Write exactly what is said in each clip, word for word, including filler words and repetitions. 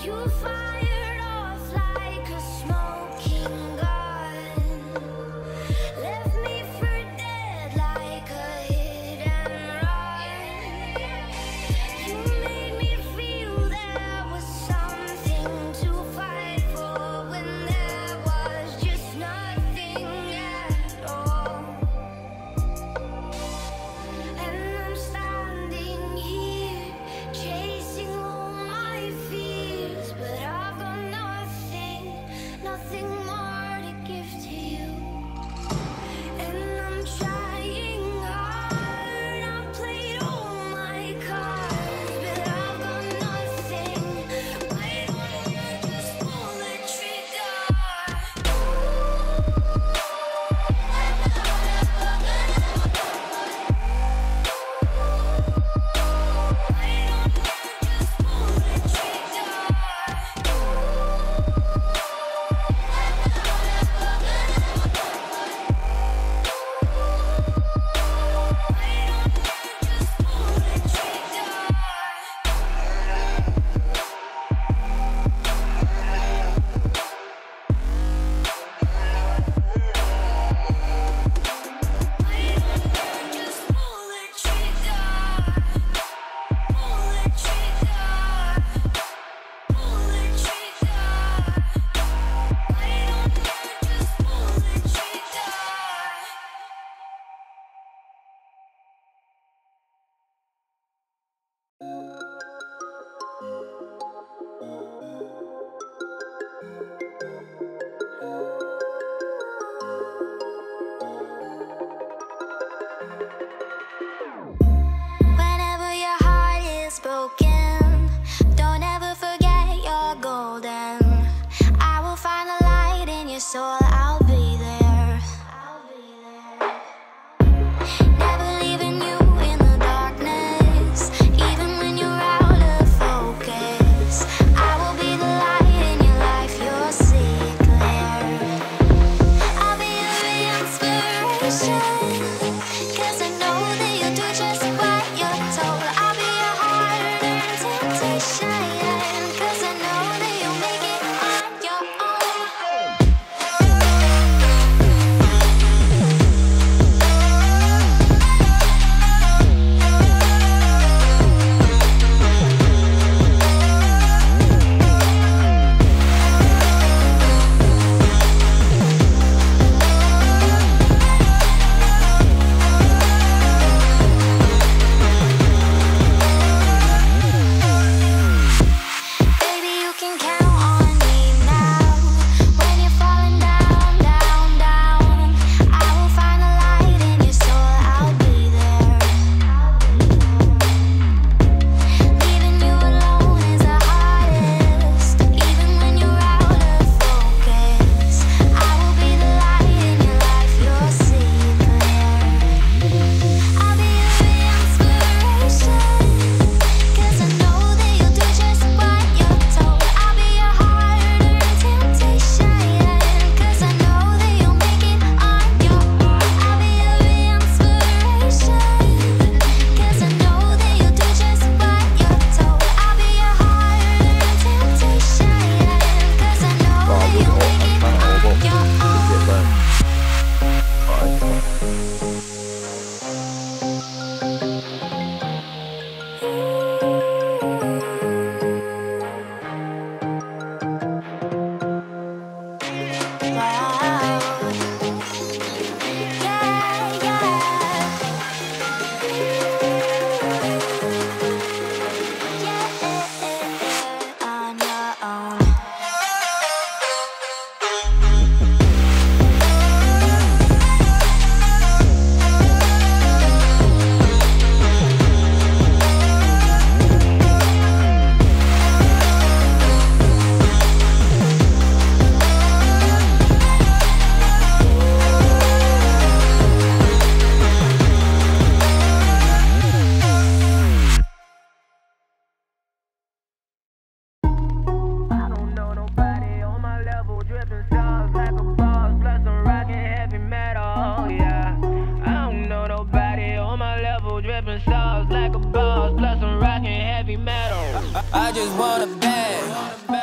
I just want a bag.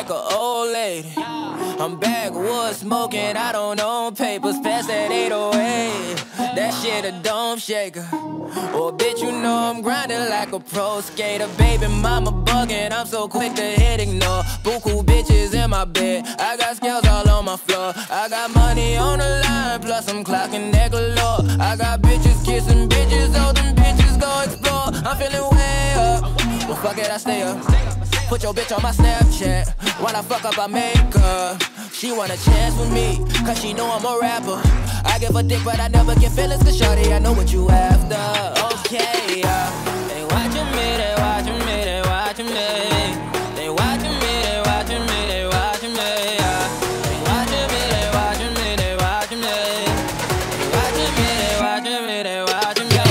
like an old lady. I'm backwoods smoking, I don't own papers. Pass that eight oh eight, that shit a dome shaker. Oh, bitch, you know I'm grinding like a pro skater. Baby mama bugging, I'm so quick to hit ignore. Buku bitches in my bed, I got scales all on my floor. I got money on the line, plus I'm clocking that galore. I got bitches kissing bitches, oh, them bitches go explore. I'm feeling way up, well fuck it, I stay up. Put your bitch on my Snapchat, when I fuck up I make her. She want a chance with me, cause she know I'm a rapper. I give a dick but I never get feelings, cause shorty I know what you after. Okay, uh, they watching me, they watching me, they watching me. They watching me, they watching me, they watching me. Uh, they watching me, they watching me, they watching me. They watching me, they watching me, they watching me.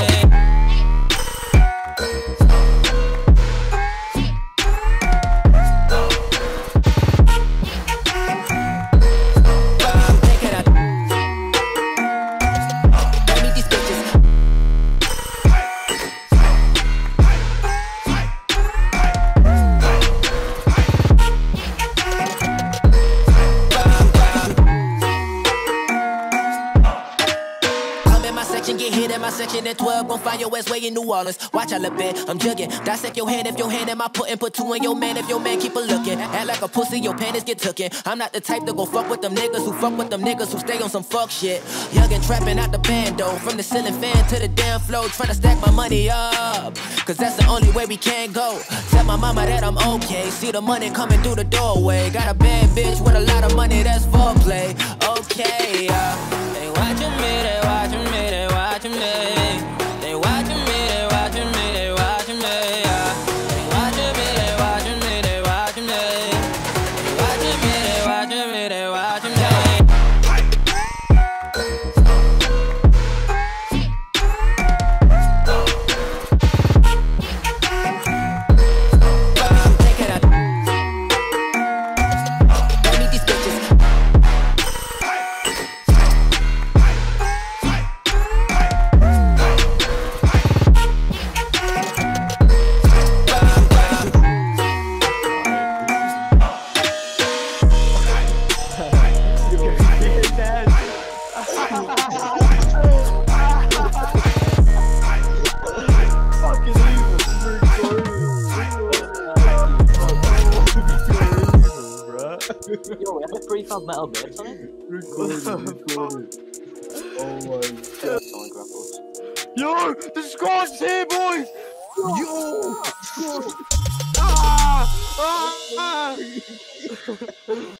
Get hit in my section at twelve, gon' find your ass way in New Orleans. Watch out a bit, I'm jugging. Dissect your hand if your hand in my puttin'. Put two in your man if your man keep a looking. Act like a pussy, your panties get tookin'. I'm not the type to go fuck with them niggas who fuck with them niggas who stay on some fuck shit. Youngin' trappin' out the bando, from the ceiling fan to the damn floor, tryna stack my money up, cause that's the only way we can go. Tell my mama that I'm okay, see the money coming through the doorway. Got a bad bitch with a lot of money, that's foreplay. Okay, uh, they watching me, they watching me, they watching me. They watching me, they watching me, they watching me. Yeah. They watching me, they watching me, they watching me. They watching me, they watching me, they watching me. Take it out. Let me these bitches. Yo, we have a three thousand metal bits on it? Recorded, recorded. Oh my god. Someone grab us. Yo! The squad's here, boys! Yo! Ah! Ah!